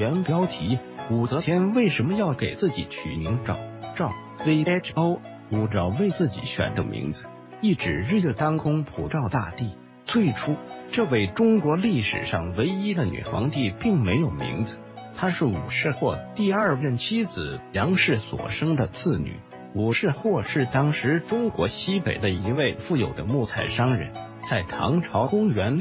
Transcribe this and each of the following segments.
原标题：武则天为什么要给自己取名赵？赵 ZHO， 武曌为自己选的名字，意指日月当空普照大地。最初，这位中国历史上唯一的女皇帝并没有名字，她是武氏霍第二任妻子杨氏所生的次女。武氏霍是当时中国西北的一位富有的木材商人，在唐朝公元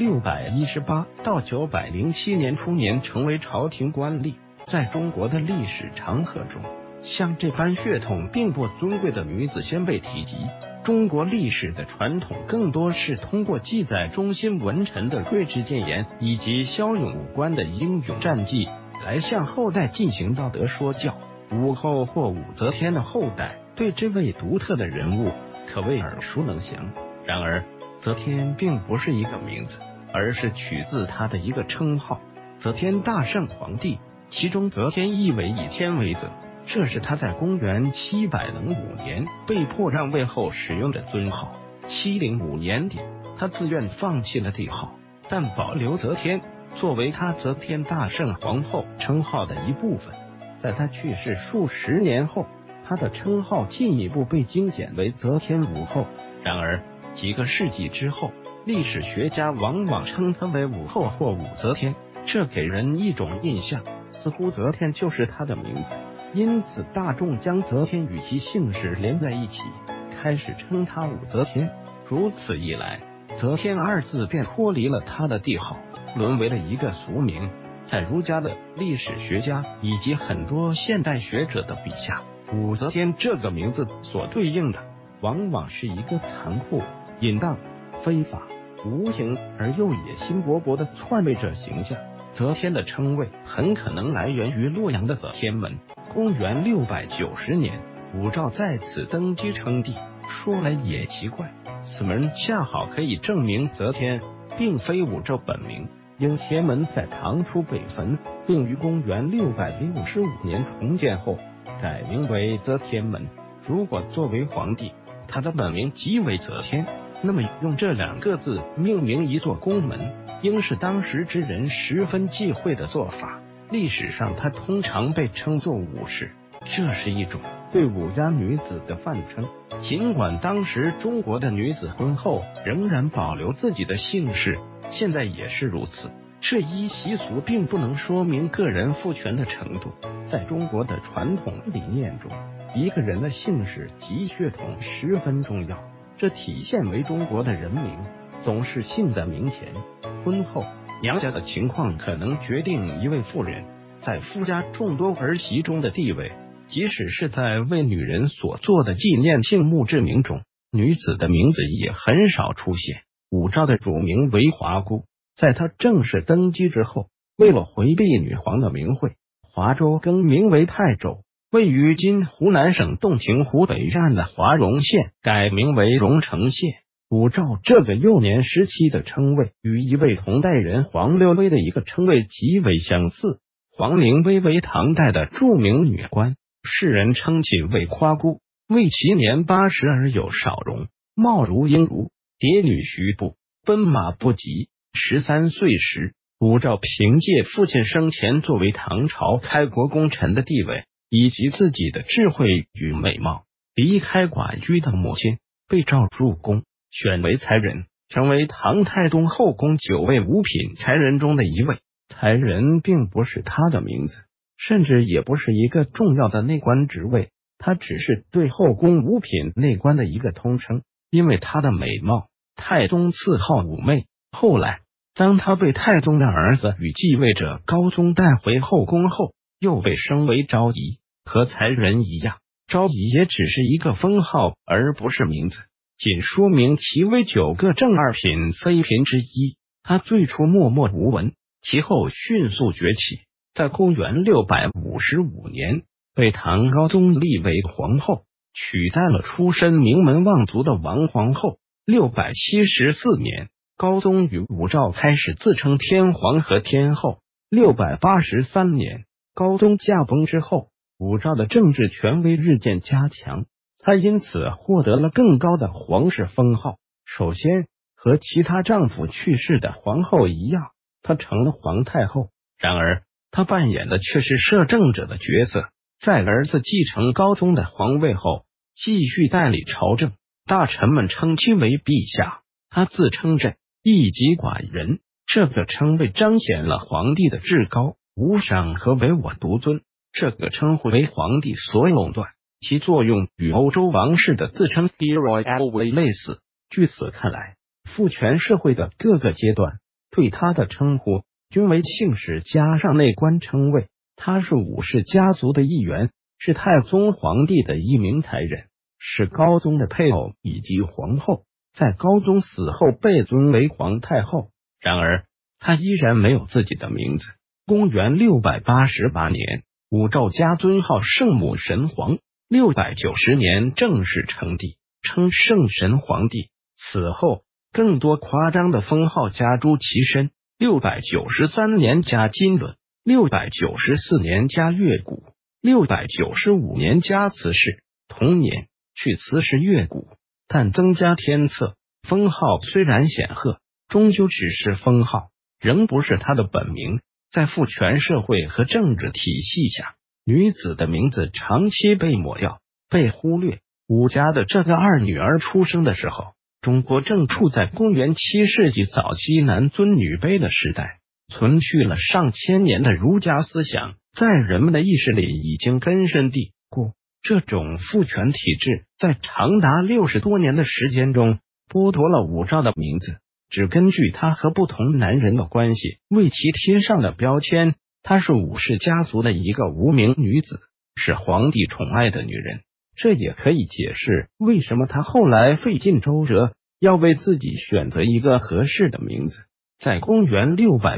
618到907年初年成为朝廷官吏。在中国的历史长河中，像这般血统并不尊贵的女子先辈提及。中国历史的传统更多是通过记载忠心文臣的睿智谏言以及骁勇武官的英勇战绩来向后代进行道德说教。武后或武则天的后代对这位独特的人物可谓耳熟能详。然而，则天并不是一个名字，而是取自他的一个称号——则天大圣皇帝。其中则天意为以天为则，这是他在公元705年被迫让位后使用的尊号。705年底，他自愿放弃了帝号，但保留则天作为他则天大圣皇后称号的一部分。在他去世数十年后，他的称号进一步被精简为则天武后。然而几个世纪之后，历史学家往往称他为武后或武则天，这给人一种印象，似乎则天就是他的名字。因此大众将则天与其姓氏连在一起，开始称他武则天。如此一来，则天二字便脱离了他的帝号，沦为了一个俗名。在儒家的历史学家以及很多现代学者的笔下，武则天这个名字所对应的往往是一个残酷、淫荡、非法、无情而又野心勃勃的篡位者形象。则天的称谓很可能来源于洛阳的则天门。公元690年，武曌在此登基称帝。说来也奇怪，此门恰好可以证明则天并非武曌本名。因天门在唐初被焚，并于公元665年重建后改名为则天门。如果作为皇帝，他的本名即为则天，那么用这2个字命名一座宫门，应是当时之人十分忌讳的做法。历史上他通常被称作武氏，这是一种对武家女子的泛称。尽管当时中国的女子婚后仍然保留自己的姓氏，现在也是如此。这一习俗并不能说明个人父权的程度。在中国的传统理念中，一个人的姓氏及血统十分重要，这体现为中国的人名总是姓在名前。婚后娘家的情况可能决定一位妇人在夫家众多儿媳中的地位。即使是在为女人所做的纪念性墓志铭中，女子的名字也很少出现。武曌的乳名为华姑，在她正式登基之后，为了回避女皇的名讳，华州更名为泰州。位于今湖南省洞庭湖北岸的华容县改名为荣城县。武曌这个幼年时期的称谓与一位同代人黄六微的一个称谓极为相似。黄灵微为唐代的著名女官，世人称其为夸姑，为其年80而有少容，貌如婴如，蝶女徐步，奔马不及。13岁时，武曌凭借父亲生前作为唐朝开国功臣的地位，以及自己的智慧与美貌，离开寡居的母亲，被召入宫，选为才人，成为唐太宗后宫9位五品才人中的一位。才人并不是他的名字，甚至也不是一个重要的内官职位，他只是对后宫五品内官的一个通称。因为他的美貌，太宗赐号武媚。后来当他被太宗的儿子与继位者高宗带回后宫后，又被升为昭仪。和才人一样，昭仪也只是一个封号，而不是名字，仅说明其为9个正二品妃嫔之一。他最初默默无闻，其后迅速崛起，在公元655年被唐高宗立为皇后，取代了出身名门望族的王皇后。674年，高宗与武曌开始自称天皇和天后。683年，高宗驾崩之后，武曌的政治权威日渐加强，她因此获得了更高的皇室封号。首先，和其他丈夫去世的皇后一样，她成了皇太后。然而， 他扮演的却是摄政者的角色。在儿子继承高宗的皇位后，继续代理朝政，大臣们称其为陛下，他自称朕，一己寡人。这个称谓彰显了皇帝的至高无上和唯我独尊。这个称呼为皇帝所垄断，其作用与欧洲王室的自称 Hero Always 类似。据此看来，父权社会的各个阶段对他的称呼均为姓氏加上内官称谓。他是武氏家族的一员，是太宗皇帝的一名才人，是高宗的配偶以及皇后，在高宗死后被尊为皇太后。然而他依然没有自己的名字。公元688年，武曌加尊号圣母神皇，690年正式称帝，称圣神皇帝。此后更多夸张的封号加诸其身，693年加金轮，694年加月谷，695年加慈氏。同年去慈氏月谷，但增加天策。封号虽然显赫，终究只是封号，仍不是他的本名。在父权社会和政治体系下，女子的名字长期被抹掉，被忽略。武家的这个二女儿出生的时候，中国正处在公元7世纪早期男尊女卑的时代，存续了上千年的儒家思想在人们的意识里已经根深蒂固。这种父权体制在长达60多年的时间中剥夺了武曌的名字，只根据他和不同男人的关系为其贴上了标签。她是武氏家族的一个无名女子，是皇帝宠爱的女人。这也可以解释为什么她后来费尽周折要为自己选择一个合适的名字。在公元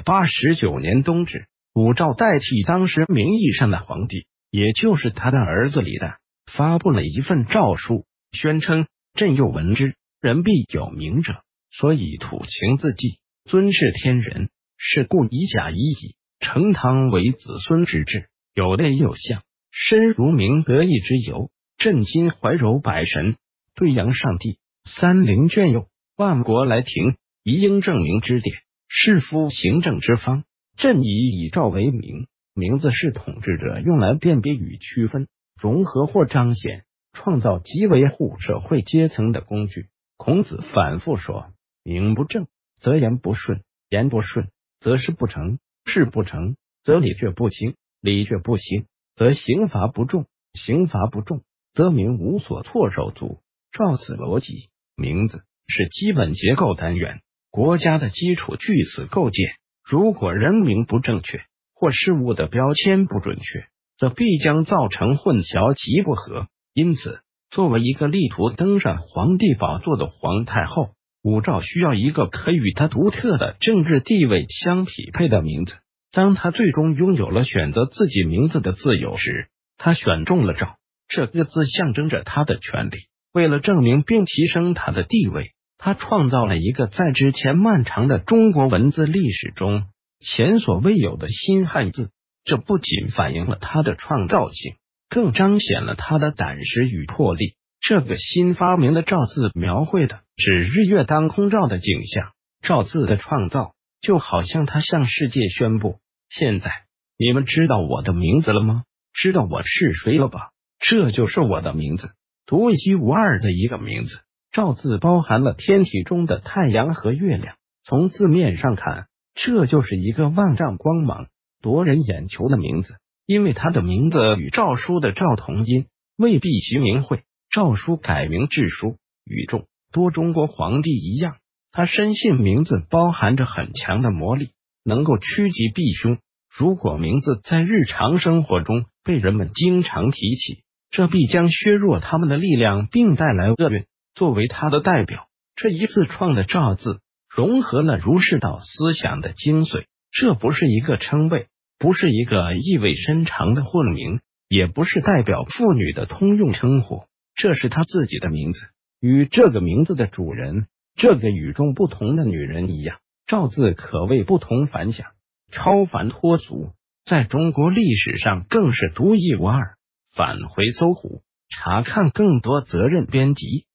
689年冬至，武曌代替当时名义上的皇帝，也就是他的儿子李旦，发布了一份诏书，宣称朕又闻之，人必有名者，所以土情自继，尊是天人，是故以假以矣，成汤为子孙之志，有类有象，身如明得意之由。朕今怀柔百神，对阳上帝，三灵眷佑，万国来庭，宜应正名之典，是夫行政之方。朕以诏为名，名字是统治者用来辨别与区分、融合或彰显、创造及维护社会阶层的工具。孔子反复说，名不正则言不顺，言不顺则事不成，事不成则礼乐不兴，礼乐不兴则刑罚不重，刑罚不重则民无所措手足。照此逻辑，名字是基本结构单元，国家的基础据此构建。如果人名不正确，或事物的标签不准确，则必将造成混淆及不合。因此，作为一个力图登上皇帝宝座的皇太后，武曌需要一个可与他独特的政治地位相匹配的名字。当他最终拥有了选择自己名字的自由时，他选中了曌这个字，象征着他的权利。为了证明并提升他的地位，他创造了一个在之前漫长的中国文字历史中前所未有的新汉字。这不仅反映了他的创造性，更彰显了他的胆识与魄力。这个新发明的曌字描绘的是日月当空照的景象。曌字的创造就好像他向世界宣布，现在你们知道我的名字了吗？知道我是谁了吧？这就是我的名字，独一无二的一个名字。曌字包含了天体中的太阳和月亮，从字面上看，这就是一个万丈光芒、夺人眼球的名字。因为他的名字与诏书的诏同音，未必其名讳。诏书改名致书，与众多中国皇帝一样，他深信名字包含着很强的魔力，能够趋吉避凶。如果名字在日常生活中被人们经常提起，这必将削弱他们的力量，并带来厄运。作为他的代表，这一自创的曌字融合了儒释道思想的精髓。这不是一个称谓，不是一个意味深长的混名，也不是代表妇女的通用称呼，这是他自己的名字。与这个名字的主人，这个与众不同的女人一样，曌字可谓不同凡响，超凡脱俗，在中国历史上更是独一无二。返回搜狐，查看更多责任编辑。